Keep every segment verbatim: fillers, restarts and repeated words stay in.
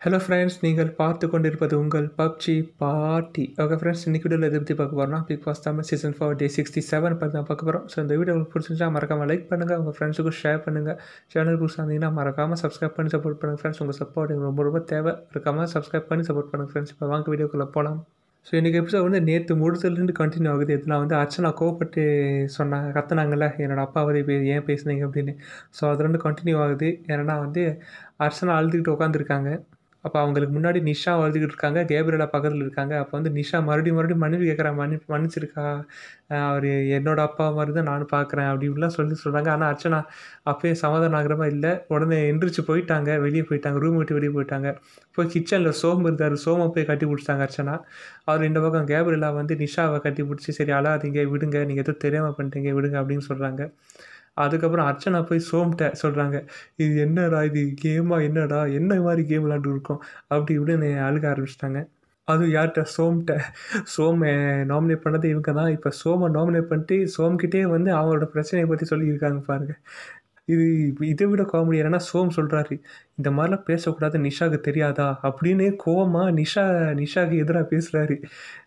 Hello friends, நீங்கள் பார்த்து கொண்டிருப்பது உங்கள் பப்ஜி பார்ட்டி. ஓகே ஃப்ரெண்ட்ஸ், இன்னைக்கு வீடியோவில் எதை பற்றி பார்க்க போகிறோம்னா Bigg Boss Tamil season four day sixty seven பற்றி தான் பார்க்க போகிறோம். ஸோ இந்த வீடியோ உங்களுக்கு பிடிச்சிருந்தா மறக்காமல் லைக் பண்ணுங்கள், உங்கள் ஃப்ரெண்ட்ஸுக்கும் ஷேர் பண்ணுங்கள். சேனல் புதுசாக இருந்தீங்கன்னா மறக்காமல் சப்ஸ்கிரைப் பண்ணி சப்போர்ட் பண்ணுங்கள் ஃப்ரெண்ட்ஸ். உங்கள் சப்போர்ட் எனக்கு ரொம்ப ரொம்ப தேவை. மறக்காமல் சப்ஸ்கிரைப் பண்ணி சப்போர்ட் பண்ணுங்கள் ஃப்ரெண்ட்ஸ். இப்போ வாங்க வீடியோக்குள்ளே போகலாம். ஸோ இன்றைக்கி எபிசோட் வந்து நேற்று முழுதுலேருந்து கண்டினியூ ஆகுது. எதுனா வந்து அர்ச்சனா கோவப்பட்டு சொன்னாங்க, கத்துனாங்கல்ல என்னோடய அப்பா வந்து இப்போ ஏன் பேசுனீங்க அப்படின்னு. ஸோ அதுலேருந்து கண்டினியூ ஆகுது. ஏன்னா வந்து அர்ச்சனா அழுதுகிட்டு உட்காந்துருக்காங்க. அப்போ அவங்களுக்கு முன்னாடி நிஷா அழுதுகிட்டு இருக்காங்க, கேப்ரியலா பக்கத்தில் இருக்காங்க. அப்போ வந்து நிஷா மறுபடியும் மறுபடியும் மன்னிப்பு கேட்குறா, மன்னி மன்னிச்சிருக்கா, அவர் என்னோடய அப்பா மாதிரி தான் நானும் பார்க்குறேன் அப்படி இப்படிலாம் சொல்லி சொல்கிறாங்க. ஆனால் அர்ச்சனா அப்போயே சமாதானம் ஆகிற மாதிரி இல்லை. உடனே எந்திரிச்சு போயிட்டாங்க, வெளியே போயிட்டாங்க, ரூம் விட்டு வெளியே போயிட்டாங்க. போய் கிச்சனில் சோம்பு இருந்தார், சோமை போய் கட்டி பிடிச்சிட்டாங்க அர்ச்சனா. அவர் இந்த பக்கம் கேப்ரியலா வந்து நிஷாவை கட்டி பிடிச்சி, சரி அழாதீங்க விடுங்க, நீங்கள் எதுவும் தெரியாமல் பண்ணிட்டீங்க விடுங்க அப்படின்னு சொல்கிறாங்க. அதுக்கப்புறம் அர்ச்சனா போய் சோம்கிட்ட சொல்கிறாங்க, இது என்னடா, இது கேமா, என்னடா என்ன மாதிரி கேம் விளாண்டு இருக்கோம் அப்படி இப்படின்னு அழுக ஆரம்பிச்சிட்டாங்க. அதுவும் யார்கிட்ட? சோம்கிட்ட. சோமை நாமினேட் பண்ணது இவங்க தான். இப்போ சோமை நாமினேட் பண்ணிட்டு சோம்கிட்டே வந்து அவங்களோட பிரச்சனையை பற்றி சொல்லியிருக்காங்க பாருங்கள். இது இதை விட காமெடி என்னன்னா, சோம் சொல்கிறாரு, இந்த மாதிரிலாம் பேசக்கூடாது, நிஷாவுக்கு தெரியாதா அப்படின்னு கோவமாக நிஷா நிஷாவுக்கு எதிராக பேசுகிறாரு.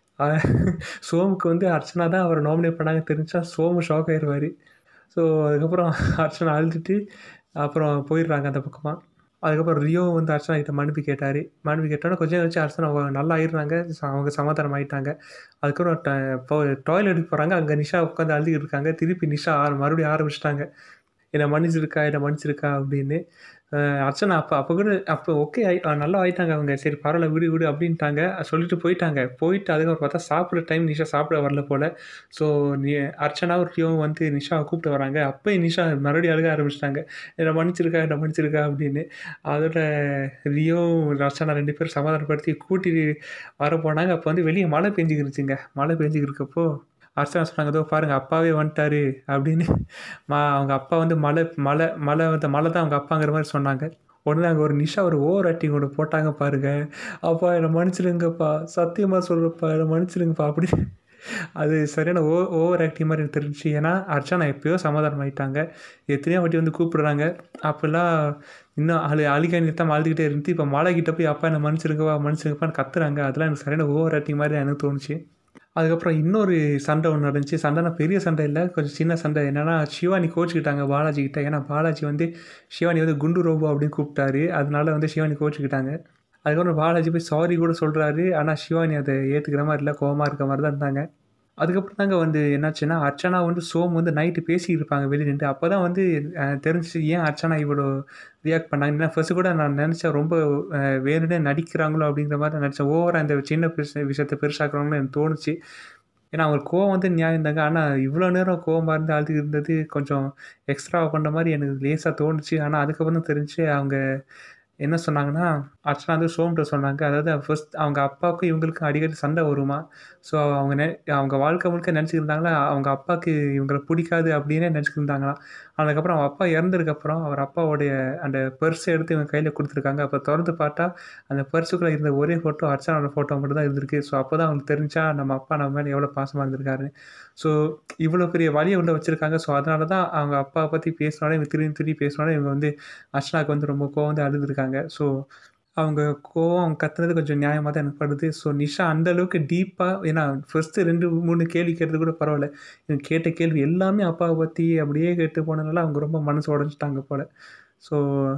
சோமுக்கு வந்து அர்ச்சனா தான் அவரை நாமினேட் பண்ணாங்க தெரிஞ்சா சோமு ஷாக் ஆயிடுவார். ஸோ அதுக்கப்புறம் அர்ச்சனா அழுதுட்டு அப்புறம் போயிடுறாங்க அந்த பக்கமாக. அதுக்கப்புறம் ரியோ வந்து அர்ச்சனா கிட்ட மன்னிப்பு கேட்டார். மன்னிப்பு கேட்டோன்னா கொஞ்சம் கழிச்சு அர்ச்சனா நல்லா ஆயிடுறாங்க, அவங்க சமாதானம் ஆகிட்டாங்க. அதுக்கப்புறம் ட இப்போ டாய்லெட்டுக்கு போகிறாங்க. அங்கே நிஷா உட்காந்து அழுதுகிட்டு இருக்காங்க. திருப்பி நிஷா மறுபடியும் ஆரம்பிச்சிட்டாங்க, என்னை மன்னிச்சிருக்கா என்னை மன்னிச்சிருக்கா அப்படின்னு. அர்ச்சனா அப்போ அப்போ கூட அப்போ ஓகே ஆகி நல்லா ஆகிட்டாங்க அவங்க. சரி பரவாயில்ல விடு விடு அப்படின்ட்டாங்க, சொல்லிட்டு போயிட்டாங்க. போயிட்டு அதுக்கப்புறம் பார்த்தா சாப்பிட்ற டைம் நிஷா சாப்பிட வரல போல். ஸோ நீ அர்ச்சனாவும் ரியோவும் வந்து நிஷாவை கூப்பிட்டு வராங்க. அப்போயும் நிஷா மறுபடியும் அழுக ஆரம்பிச்சிட்டாங்க, என்னை மன்னிச்சிருக்கா என்னை மன்னிச்சிருக்கா அப்படின்னு. அதோட ரியோவும் அர்ச்சனா ரெண்டு பேரும் சமாதானப்படுத்தி கூட்டிட்டு வர போனாங்க. அப்போ வந்து வெளியே மழை பெஞ்சிக்கிருச்சுங்க. மழை பெஞ்சிக்கிருக்கப்போ அர்ச்சனா சொன்னாங்க, ஏதோ பாருங்கள் அப்பாவே வந்துட்டாரு அப்படின்னு. மா அவங்க அப்பா வந்து மலை மலை மலை வந்து மலை தான் அவங்க அப்பாங்கிற மாதிரி சொன்னாங்க. உடனே அங்கே ஒரு நிஷா ஒரு ஓவர் ஆக்டிங் ஒன்று போட்டாங்க பாருங்க. அப்பா என்னை மன்னிச்சிடுங்கப்பா, சத்தியமாக சொல்கிறப்பா என்னை மன்னிச்சிடுங்கப்பா அப்படி. அது சரியான ஓ ஓவர் ஆக்டிங் மாதிரி எனக்கு தெரிஞ்சு. ஏன்னா அர்ச்சனா எப்போயோ சமாதானம் ஆகிட்டாங்க, எத்தனையோ வாட்டி வந்து கூப்பிடுறாங்க. அப்போல்லாம் இன்னும் அழு அழுகை நிறுத்தாமல் அழுதுகிட்டே இருந்து இப்போ மழை கிட்ட போய் அப்பா என்னை மன்னிச்சிருங்கப்பா மன்னிச்சிருங்கப்பான்னு கத்துறாங்க. அதெல்லாம் எனக்கு சரியான ஓவர் ஆக்டிங் மாதிரி எனக்கு தோணுச்சு. அதுக்கப்புறம் இன்னொரு சண்டை ஒன்று நடந்துச்சு. சண்டைனா பெரிய சண்டை இல்லை, கொஞ்சம் சின்ன சண்டை. என்னென்னா ஷிவானி கோச்சிக்கிட்டாங்க பாலாஜி கிட்ட. ஏன்னா பாலாஜி வந்து ஷிவானி வந்து குண்டு ரோபோ அப்படின்னு கூப்பிட்டாரு. அதனால வந்து ஷிவானி கோச்சிக்கிட்டாங்க. அதுக்கப்புறம் பாலாஜி போய் சாரி கூட சொல்கிறாரு. ஆனால் ஷிவானி அதை ஏற்றுக்கிற மாதிரி இல்லை, கோவமாக இருக்க மாதிரி தான் இருந்தாங்க. அதுக்கப்புறம் தாங்க வந்து என்னாச்சுன்னா, அர்ச்சனா வந்து சோம் வந்து நைட்டு பேசிக்கிட்டு இருப்பாங்க வெளியே நின்று. அப்போ தான் வந்து தெரிஞ்சிச்சு ஏன் அர்ச்சனா இவ்வளோ ரியாக்ட் பண்ணாங்க. ஏன்னா ஃபர்ஸ்ட்டு கூட நான் நினச்சேன் ரொம்ப வேணுனே நடிக்கிறாங்களோ அப்படிங்கிற மாதிரி நினச்சேன். ஓவராக இந்த சின்ன பெருசு விஷயத்தை பெருசாக்குறாங்களோ எனக்கு தோணுச்சு. ஏன்னா அவங்களுக்கு கோவம் வந்து நியாயம் தாங்க. ஆனால் இவ்வளோ நேரம் கோவமாக இருந்து அழுது இருந்தது கொஞ்சம் எக்ஸ்ட்ராவாக பண்ண மாதிரி எனக்கு லேசாக தோணுச்சு. ஆனால் அதுக்கப்புறம் தான் தெரிஞ்சு அவங்க என்ன சொன்னாங்கன்னா, அர்ச்சனா வந்து சோம்கிட்ட சொன்னாங்க, அதாவது ஃபர்ஸ்ட் அவங்க அப்பாவுக்கும் இவங்களுக்கும் அடிக்கடி சண்டை வருமா. ஸோ அவங்க நெ அவங்க வாழ்க்கை முழுக்க நினச்சிக்கிருந்தாங்களா அவங்க அப்பாவுக்கு இவங்களை பிடிக்காது அப்படின்னே நினச்சிக்கிருந்தாங்களாம். அதுக்கப்புறம் அவங்க அப்பா இறந்ததுக்கப்புறம் அவர் அப்பாவோடைய அந்த பர்ஸை எடுத்து இவங்க கையில் கொடுத்துருக்காங்க. அப்போ திறந்து பார்த்தா அந்த பர்ஸுக்குள்ளே இருந்த ஒரே ஃபோட்டோ அர்ச்சனாவோட ஃபோட்டோ மட்டும் தான் இருந்திருக்கு. ஸோ அப்போ தான் அவங்களுக்கு தெரிஞ்சா நம்ம அப்பா நம்ம மேலே எவ்வளோ பாசமாக இருந்திருக்காரு. ஸோ இவ்வளோ பெரிய வலியை உள்ள வச்சுருக்காங்க. ஸோ அதனால தான் அவங்க அப்பாவை பற்றி பேசினாலே இவங்க திரும்பி திரும்பி பேசினாலே இவங்க வந்து அர்ச்சனாவுக்கு வந்து ரொம்ப கோவம் வந்து அழுதுருக்காங்க. ஸோ அவங்க கோவம் அவங்க கத்துனது கொஞ்சம் நியாயமாக தான் எனக்கு படுது. ஸோ நிஷா அந்தளவுக்கு டீப்பாக, ஏன்னா ஃபர்ஸ்ட்டு ரெண்டு மூணு கேள்வி கேட்டது கூட பரவாயில்ல, இவங்க கேட்ட கேள்வி எல்லாமே அப்பாவை பற்றி அப்படியே கேட்டு போனதுனால அவங்க ரொம்ப மனசு உடஞ்சிட்டாங்க போல். ஸோ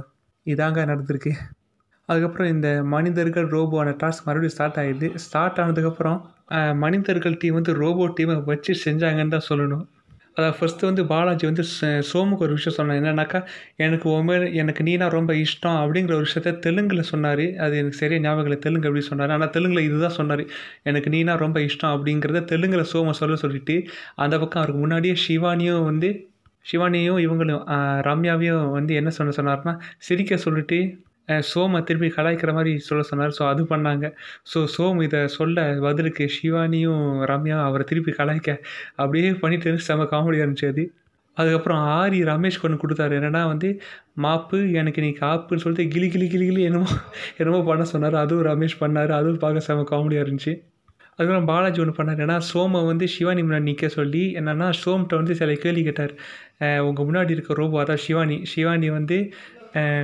இதாங்க நடந்திருக்கு. அதுக்கப்புறம் இந்த மனிதர்கள் ரோபோவான டாஸ்க் மறுபடியும் ஸ்டார்ட் ஆகிடுது. ஸ்டார்ட் ஆனதுக்கப்புறம் மனிதர்கள் டீம் வந்து ரோபோ டீமை வச்சு செஞ்சாங்கன்னு தான் சொல்லணும். அதான் ஃபர்ஸ்ட்டு வந்து பாலாஜி வந்து சோமுக்கு ஒரு விஷயம் சொன்னார். என்னன்னாக்கா, எனக்கு உண்மையில எனக்கு நீனா ரொம்ப இஷ்டம் அப்படிங்கிற ஒரு விஷயத்த தெலுங்கில் சொன்னார். அது எனக்கு சரியாக ஞாபகம் இல்லை தெலுங்கு எப்படி சொன்னார். ஆனால் தெலுங்கில் இதுதான் சொன்னார், எனக்கு நீனா ரொம்ப இஷ்டம் அப்படிங்கிறத தெலுங்கில் சோமை சொல்ல சொல்லிவிட்டு, அந்த பக்கம் அவருக்கு முன்னாடியே ஷிவானியும் வந்து ஷிவானியும் இவங்களும் ரம்யாவையும் வந்து என்ன சொன்ன சொன்னார்னா, சிரிக்க சொல்லிட்டு சோமை திருப்பி கலாய்க்கிற மாதிரி சொல்ல சொன்னார். ஸோ அது பண்ணாங்க. ஸோ சோம் இதை சொல்ல பதிலுக்கு ஷிவானியும் ரம்யா அவரை திருப்பி கலாய்க்க அப்படியே பண்ணிட்டு செம காமெடியாக இருந்துச்சு அது. அதுக்கப்புறம் ஆரி ரமேஷ்க்கு ஒன்று கொடுத்தாரு. என்னென்னா வந்து மாப்பு எனக்கு நீ காப்புன்னு சொல்லிட்டு கிளி கிளி கிளி கிளி என்னமோ என்னமோ பண்ண சொன்னார். அதுவும் ரமேஷ் பண்ணார். அதுவும் பார்க்க செம காமெடியாக இருந்துச்சு. அதுக்கப்புறம் பாலாஜி ஒன்று பண்ணார். ஏன்னா சோமை வந்து ஷிவானி முன்னாடி நிற்க சொல்லி என்னென்னா சோம்கிட்ட வந்து சில கேள்வி கேட்டார். உங்கள் முன்னாடி இருக்க ரோபோ அதான் ஷிவானி ஷிவானி வந்து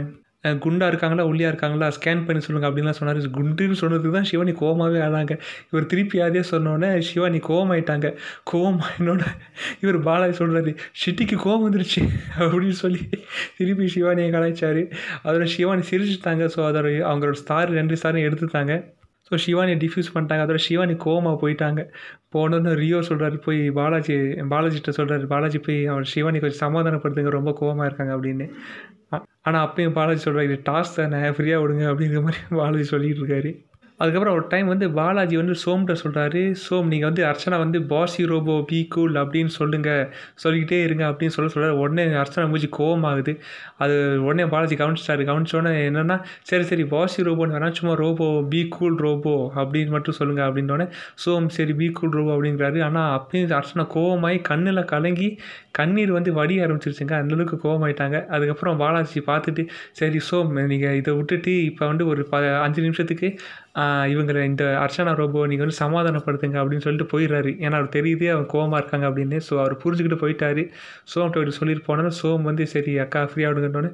குண்டா இருக்காங்களா ஒல்லியாக இருக்காங்களா ஸ்கேன் பண்ணி சொல்லுங்கள் அப்படின்லாம் சொன்னார். குண்டுன்னு சொன்னதுக்கு தான் சிவானி கோவமாகவே ஆனாங்க. இவர் திருப்பி அதே சொன்னோன்னே சிவானி கோவமாயிட்டாங்க. கோவமாயினோட இவர் பாலாஜி சொல்கிறாரு, ஷிட்டிக்கு கோவம் வந்துருச்சு அப்படின்னு சொல்லி திருப்பி சிவானியை கலாய்ச்சார். அதோட சிவானி சிரிச்சுட்டாங்க. ஸோ அதோட அவங்களோட ஸ்டார் ரெண்டு ஸ்டாரையும் எடுத்துட்டாங்க. ஸோ சிவானியை டிஃப்யூஸ் பண்ணிட்டாங்க. அதோட சிவானி கோவமாக போயிட்டாங்க. போனோன்னு ரியோ சொல்கிறாரு, போய் பாலாஜி பாலாஜிகிட்ட சொல்கிறாரு, பாலாஜி போய் அவர் சிவானி கொஞ்சம் சமாதானப்படுத்துங்க, ரொம்ப கோவமாக இருக்காங்க அப்படின்னு. ஆனால் அப்பயும் பாலாஜி சொல்கிறார், இது டாஸ் தானே, ஃப்ரீயாக விடுங்க அப்படிங்கிற மாதிரி பாலாஜி சொல்லிகிட்டு இருக்காரு. அதுக்கப்புறம் ஒரு டைம் வந்து பாலாஜி வந்து சோம்கிட்ட சொல்கிறாரு, சோம் நீங்கள் வந்து அர்ச்சனா வந்து பாசி ரோபோ பி கூல் அப்படின்னு சொல்லுங்கள், சொல்லிக்கிட்டே இருங்க அப்படின்னு சொல்ல சொல்கிறார். உடனே அர்ச்சனா மூஞ்சி கோவமாகுது. அது உடனே பாலாஜி கவனிச்சிட்டாரு. கவனிச்சோடனே என்னென்னா, சரி சரி பாசி ரோபோன்னு வேணா, சும்மா ரோபோ பி கூல் ரோபோ அப்படின்னு மட்டும் சொல்லுங்கள் அப்படின்னோடனே சோம் சரி பி கூல் ரோபோ அப்படிங்கிறாரு. ஆனால் அப்பயும் அர்ச்சனா கோவமாகி கண்ணில் கலங்கி கண்ணீர் வந்து வடிய ஆரம்பிச்சிருச்சுங்க. அந்தளவுக்கு கோவமாயிட்டாங்க. அதுக்கப்புறம் பாலாஜி பார்த்துட்டு, சரி சோம் நீங்கள் இதை விட்டுட்டு இப்போ வந்து ஒரு ப அஞ்சு நிமிஷத்துக்கு இவங்களை இந்த அர்ச்சனா ரோபோ நீங்கள் வந்து சமாதானப்படுத்துங்க அப்படின்னு சொல்லிட்டு போயிடுறாரு. ஏன்னா அவர் தெரியுதே அவர் கோவமாக இருக்காங்க அப்படின்னு. ஸோ அவர் புரிஞ்சுக்கிட்டு போயிட்டாரு. சோம்கிட்ட போய்ட்டு சொல்லிட்டு போனோன்னா சோம் வந்து சரி அக்கா ஃப்ரீயாக விடுங்கன்னொன்னே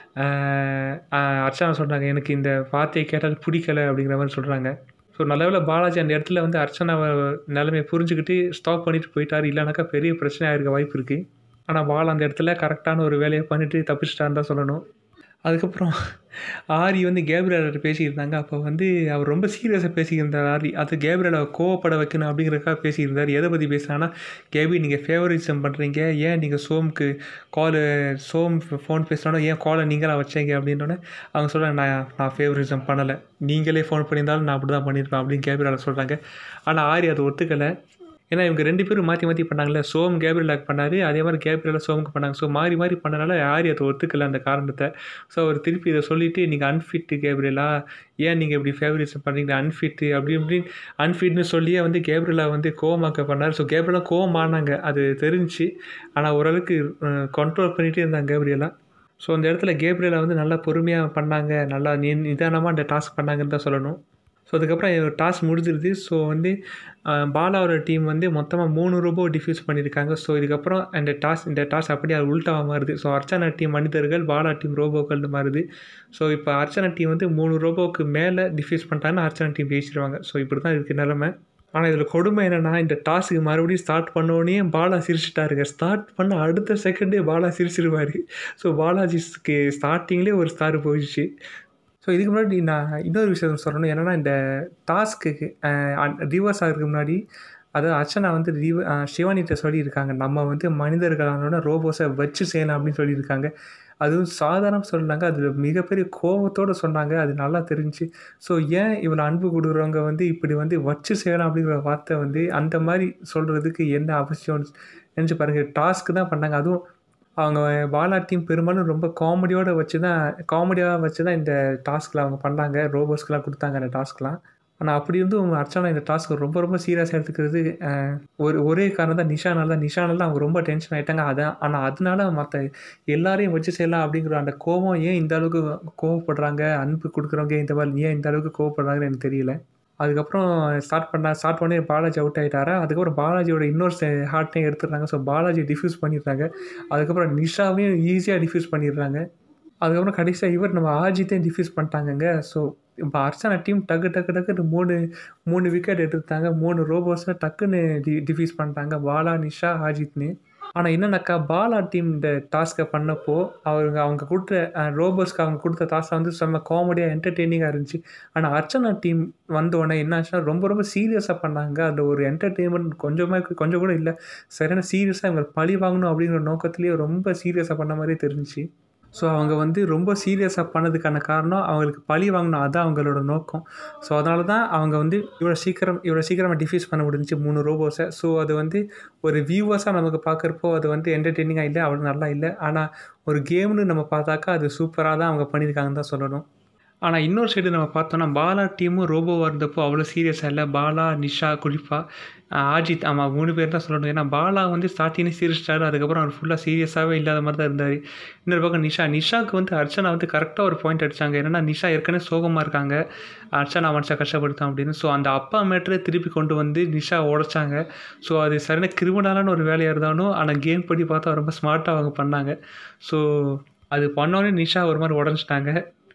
அர்ச்சனா சொல்கிறாங்க, எனக்கு இந்த வார்த்தையை கேட்டால் பிடிக்கலை அப்படிங்கிற மாதிரி சொல்கிறாங்க. ஸோ நல்லவேளை பாலாஜி அந்த இடத்துல வந்து அர்ச்சனாவை நிலைமையை புரிஞ்சுக்கிட்டு ஸ்டாப் பண்ணிட்டு போயிட்டார். இல்லைனாக்கா பெரிய பிரச்சனையாக இருக்க வாய்ப்பு இருக்குது. ஆனால் பால் அந்த இடத்துல கரெக்டான ஒரு வேலையை பண்ணிவிட்டு தப்பிச்சிட்டான்னு தான் சொல்லணும். அதுக்கப்புறம் ஆரி வந்து கேப்ரியல்கிட்ட பேசியிருந்தாங்க. அப்போ வந்து அவர் ரொம்ப சீரியஸாக பேசியிருந்தார் ஆரி. அது கேப்ரியலை கோவப்பட வைக்கணும் அப்படிங்கிறக்காக பேசியிருந்தார். எதை பற்றி பேசுகிறாங்கன்னா, கேபி நீங்கள் ஃபேவரிசம் பண்ணுறீங்க, ஏன் நீங்கள் சோமுக்கு காலு சோம் ஃபோன் பேசுனாலும் ஏன் காலை நீங்களாக வச்சீங்க அப்படின்னோடனே அவங்க சொல்கிறாங்க, நான் நான் ஃபேவரிசம் பண்ணலை, நீங்களே ஃபோன் பண்ணியிருந்தாலும் நான் அப்படி தான் பண்ணியிருப்பேன் அப்படின்னு கேப்ரியலை சொல்கிறாங்க. ஆனால் ஆரி அதை ஒத்துக்கலை. ஏன்னா இவங்க ரெண்டு பேரும் மாற்றி மாற்றி பண்ணாங்களே, சோம் கேப்ரியலாக்கு பண்ணார், அதே மாதிரி கேப்ரியலாக சோமுக்கு பண்ணாங்க. ஸோ மாறி மாறி பண்ணனால ஆரி அதை ஒத்துக்கலை அந்த காரணத்தை. ஸோ அவர் திருப்பி இதை சொல்லிவிட்டு, நீங்கள் அன்ஃபிட்டு கேப்ரியலா, ஏன் நீங்கள் இப்படி ஃபேவரிசம் பண்ணுறீங்க, அன்ஃபிட்டு அப்படி இப்படின்னு அன்ஃபிட்னு சொல்லியே வந்து கேப்ரியலா வந்து கோவமாக்க பண்ணார். ஸோ கேப்ரியலா கோவமானாங்க, அது தெரிஞ்சு. ஆனால் ஓரளவுக்கு கண்ட்ரோல் பண்ணிகிட்டே இருந்தாங்க கேப்ரியலா. ஸோ அந்த இடத்துல கேப்ரியலா வந்து நல்லா பொறுமையாக பண்ணாங்க, நல்லா நி நிதானமாக அந்த டாஸ்க் பண்ணாங்கன்னு தான் சொல்லணும். ஸோ அதுக்கப்புறம் டாஸ்க் முடிஞ்சிருது. ஸோ வந்து பாலாவோட டீம் வந்து மொத்தமாக மூணு ரோபோ டிஃப்யூஸ் பண்ணியிருக்காங்க. ஸோ இதுக்கப்புறம் அந்த டாஸ் இந்த டாஸ் அப்படியே அது உள்டாவாக மாறுது. ஸோ அர்ச்சனா டீம் மனிதர்கள், பாலா டீம் ரோபோக்கள்னு மாறுது. ஸோ இப்போ அர்ச்சனா டீம் வந்து மூணு ரோபோவுக்கு மேலே டிஃப்யூஸ் பண்ணிட்டாங்கன்னா அர்ச்சனா டீம் ஜெயிச்சிருவாங்க. ஸோ இப்படி தான் இருக்குது நிலமை. ஆனால் இதில் கொடுமை என்னென்னா, இந்த டாஸ்க்கு மறுபடியும் ஸ்டார்ட் பண்ணோடனே பாலா சிரிச்சிட்டாருங்க. ஸ்டார்ட் பண்ண அடுத்த செகண்டே பாலா சிரிச்சிருவார். ஸோ பாலாஜிஸ்க்கு ஸ்டார்டிங்லேயே ஒரு ஸ்டார் போயிடுச்சு. ஸோ இதுக்கு முன்னாடி நான் இன்னொரு விஷயம் சொல்லணும். என்னென்னா, இந்த டாஸ்க்கு ரிவர்ஸ் ஆகிறதுக்கு முன்னாடி அதாவது அர்ச்சனா வந்து ரிவ சிவானிகிட்ட சொல்லியிருக்காங்க, நம்ம வந்து மனிதர்களானோட ரோபோஸை வச்சு செய்யலாம் அப்படின்னு சொல்லியிருக்காங்க. அதுவும் சாதாரண சொன்னாங்க, அதில் மிகப்பெரிய கோபத்தோடு சொன்னாங்க. அது நல்லா தெரிஞ்சு. ஸோ ஏன் இவ்வளோ அன்பு கொடுக்குறவங்க வந்து இப்படி வந்து வச்சு செய்யலாம் அப்படிங்கிற வார்த்தை வந்து அந்த மாதிரி சொல்கிறதுக்கு என்ன அவசியம் நினச்சி பாருங்கள். டாஸ்க்கு தான் பண்ணாங்க. அதுவும் அவங்க பாலா டீம் பெரும்பாலும் ரொம்ப காமெடியோடு வச்சு தான் காமெடியாக வச்சு தான் இந்த டாஸ்கில் அவங்க பண்ணாங்க. ரோபோஸ்க்கெலாம் கொடுத்தாங்க அந்த டாஸ்க்லாம். ஆனால் அப்படி இருந்து அவங்க அர்ச்சனா இந்த டாஸ்க்கு ரொம்ப ரொம்ப சீரியஸாக எடுத்துக்கிறது ஒரு ஒரே காரணம் தான் நிஷானால தான். நிஷானால அவங்க ரொம்ப டென்ஷன் ஆகிட்டாங்க. அதான் ஆனால் அதனால மற்ற எல்லாரையும் வச்சு செய்யலாம் அப்படிங்கிற அந்த கோபம் ஏன் இந்த அளவுக்கு கோவப்படுறாங்க, அன்பு கொடுக்குறவங்க இந்த மாதிரி ஏன் இந்த அளவுக்கு கோவப்படுறாங்கன்னு எனக்கு தெரியல. அதுக்கப்புறம் ஸ்டார்ட் பண்ண ஸ்டார்ட் பண்ணி பாலாஜி அவுட் ஆகிட்டாரா. அதுக்கப்புறம் பாலாஜியோட இன்னொரு ஹார்ட்டையும் எடுத்துடுறாங்க. ஸோ பாலாஜி டிஃப்யூஸ் பண்ணிடுறாங்க. அதுக்கப்புறம் நிஷாவையும் ஈஸியாக டிஃப்யூஸ் பண்ணிடுறாங்க. அதுக்கப்புறம் கடைசியாக இவர் நம்ம ஆஜித்தையும் டிஃப்யூஸ் பண்ணிட்டாங்கங்க. ஸோ இப்போ அர்ச்சனா டீம் டக்கு டக்கு டக்குன்னு மூணு மூணு விக்கெட் எடுத்துட்டாங்க. மூணு ரோபோஸை டக்குன்னு டி டிஃப்யூஸ் பண்ணிட்டாங்க, பாலா, நிஷா, ஆஜித்னு. ஆனால் என்னன்னாக்கா, பாலா டீம் இந்த டாஸ்க்கை பண்ணப்போ அவங்க அவங்க கொடுத்த ரோபோஸ்க்கு அவங்க கொடுத்த டாஸ்க்கை வந்து செம்ம காமெடியாக என்டர்டெய்னிங்காக இருந்துச்சு. ஆனால் அர்ச்சனா டீம் வந்தோடனே என்ன ஆச்சுன்னா, ரொம்ப ரொம்ப சீரியஸாக பண்ணாங்க. அதில் ஒரு என்டர்டெயின்மெண்ட் கொஞ்சமாக கொஞ்சம் கூட இல்லை. சரியான சீரியஸாக இவங்க பழி வாங்கணும் அப்படிங்கிற நோக்கத்துலேயே ரொம்ப சீரியஸாக பண்ண மாதிரியே தெரிஞ்சிச்சு. ஸோ அவங்க வந்து ரொம்ப சீரியஸாக பண்ணதுக்கான காரணம் அவங்களுக்கு பழி வாங்கணும், அதுதான் அவங்களோட நோக்கம். ஸோ அதனால தான் அவங்க வந்து இவ்வளோ சீக்கிரம் இவ்வளோ சீக்கிரமாக டிஃப்யூஸ் பண்ண முடிஞ்சிச்சு மூணு ரோபோஸை. ஸோ அது வந்து ஒரு வியூவர்ஸாக நமக்கு பார்க்குறப்போ அது வந்து என்டர்டெய்னிங்காக இல்லை, அவ்வளோ நல்லா இல்லை. ஆனால் ஒரு கேம்னு நம்ம பார்த்தாக்கா அது சூப்பராக தான் அவங்க பண்ணியிருக்காங்கன்னு தான் சொல்லணும். ஆனால் இன்னொரு சைடு நம்ம பார்த்தோன்னா, பாலா டீமும் ரோபோவாக இருந்தப்போ அவ்வளோ சீரியஸாக இல்லை. பாலா, நிஷா, குறிப்பா ஆஜித், ஆமாம் மூணு பேர் தான் சொல்லணும். ஏன்னா பாலா வந்து ஸ்டார்டிங்லேயே சிரிச்சிட்டாரு. அதுக்கப்புறம் அவர் ஃபுல்லாக சீரியஸாகவே இல்லாத மாதிரி தான் இருந்தார். இன்னொரு பக்கம் நிஷா நிஷாவுக்கு வந்து அர்ச்சனா வந்து கரெக்டாக ஒரு பாயிண்ட் அடித்தாங்க. என்னென்னா, நிஷா ஏற்கனவே சோகமாக இருக்காங்க, அர்ச்சனா மனுஷா கஷ்டப்படுத்தான் அப்படின்னு. ஸோ அந்த அப்பா மேட்டரை திருப்பி கொண்டு வந்து நிஷா உடைச்சாங்க. ஸோ அது சரியான கிரிமினலான ஒரு வேலையாக இருந்தாலும், ஆனால் கேம் படி பார்த்தா ரொம்ப ஸ்மார்ட்டாக அவங்க பண்ணாங்க. ஸோ அது பண்ணோடனே நிஷா ஒரு மாதிரி உடஞ்சிட்டாங்க.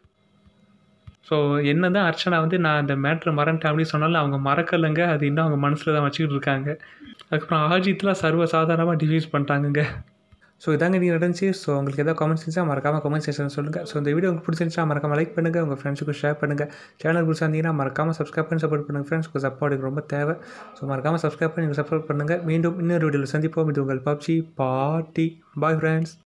ஸோ என்ன தான் அர்ச்சனா வந்து நான் அந்த மேட்ரு மறந்துட்டேன் அப்படின்னு சொன்னாலும் அவங்க மறக்கலைங்க. அது இன்னும் அவங்க மனசில் தான் வச்சுக்கிட்டு இருக்காங்க. அதுக்கப்புறம் ஆஜித்லாம் சர்வ சாதாரணமாக டிஃப்யூஸ் பண்ணிட்டாங்கங்க. ஸோ இதாங்க நீ நடந்துச்சு. ஸோ உங்களுக்கு எதாவது கமெண்ட்ஸ் இருந்துச்சா மறக்காமல் கமெண்ட் செக்ஷன் சொல்லுங்கள். ஸோ இந்த வீடியோ உங்களுக்கு பிடிச்சிருந்துச்சா மறக்காமல் லைக் பண்ணுங்கள். உங்கள் ஃப்ரெண்ட்ஸுக்கு ஷேர் பண்ணுங்கள். சேனல் புதுசாக இருந்தீங்கன்னா மறக்காமல் சப்ஸ்கிரைப் பண்ணி சப்போர்ட் பண்ணுங்கள். ஃப்ரெண்ட்ஸ்க்கு சப்போர்ட் எனக்கு ரொம்ப தேவை. ஸோ மறக்காமல் சப்ஸ்கிரைப் பண்ணி சப்போர்ட் பண்ணுங்கள். மீண்டும் இன்னொரு வீடியோவில் சந்திப்போம். இது உங்கள் பப்ஜி பார்ட்டி. Bye friends.